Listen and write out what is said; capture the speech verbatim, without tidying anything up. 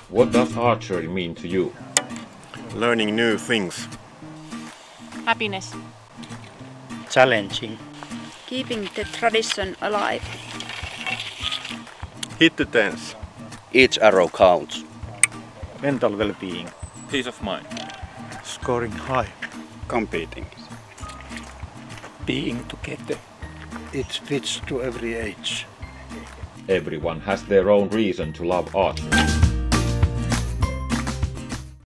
What does archery mean to you? Learning new things. Happiness. Challenging. Keeping the tradition alive. Hit the tens. Each arrow counts. Mental well-being. Peace of mind. Scoring high. Competing. Being together. It fits to every age. Everyone has their own reason to love archery.